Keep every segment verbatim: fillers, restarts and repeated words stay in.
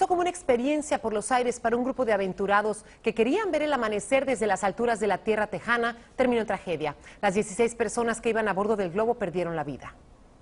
Hizo como una experiencia por los aires para un grupo de aventurados que querían ver el amanecer desde las alturas de la tierra tejana. Terminó en tragedia. Las dieciséis personas que iban a bordo del globo perdieron la vida.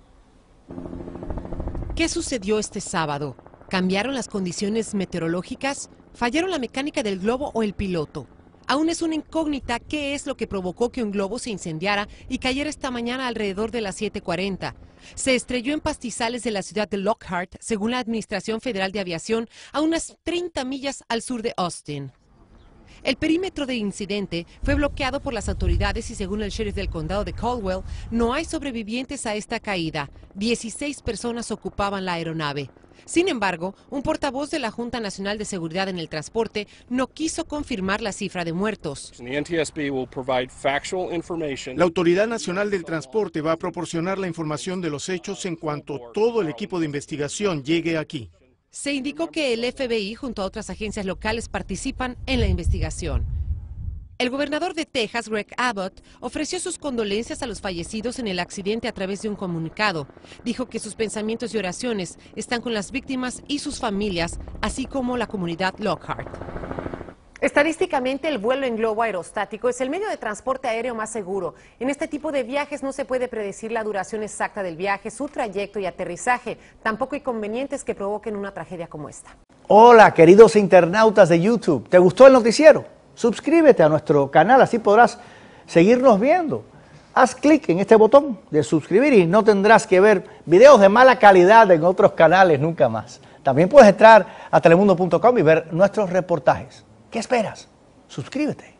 ¿Qué sucedió este sábado? ¿Cambiaron las condiciones meteorológicas? ¿Fallaron la mecánica del globo o el piloto? Aún es una incógnita qué es lo que provocó que un globo se incendiara y cayera esta mañana alrededor de las siete cuarenta. Se estrelló en pastizales de la ciudad de Lockhart, según la Administración Federal de Aviación, a unas treinta millas al sur de Austin. El perímetro del incidente fue bloqueado por las autoridades y, según el sheriff del condado de Caldwell, no hay sobrevivientes a esta caída. dieciséis personas ocupaban la aeronave. Sin embargo, un portavoz de la Junta Nacional de Seguridad en el Transporte no quiso confirmar la cifra de muertos. La Autoridad Nacional del Transporte va a proporcionar la información de los hechos en cuanto todo el equipo de investigación llegue aquí. Se indicó que el F B I junto a otras agencias locales participan en la investigación. El gobernador de Texas, Greg Abbott, ofreció sus condolencias a los fallecidos en el accidente a través de un comunicado. Dijo que sus pensamientos y oraciones están con las víctimas y sus familias, así como la comunidad Lockhart. Estadísticamente, el vuelo en globo aerostático es el medio de transporte aéreo más seguro. En este tipo de viajes no se puede predecir la duración exacta del viaje, su trayecto y aterrizaje. Tampoco hay inconvenientes que provoquen una tragedia como esta. Hola, queridos internautas de YouTube. ¿Te gustó el noticiero? Suscríbete a nuestro canal, así podrás seguirnos viendo. Haz clic en este botón de suscribir y no tendrás que ver videos de mala calidad en otros canales nunca más. También puedes entrar a telemundo punto com y ver nuestros reportajes. ¿Qué esperas? Suscríbete.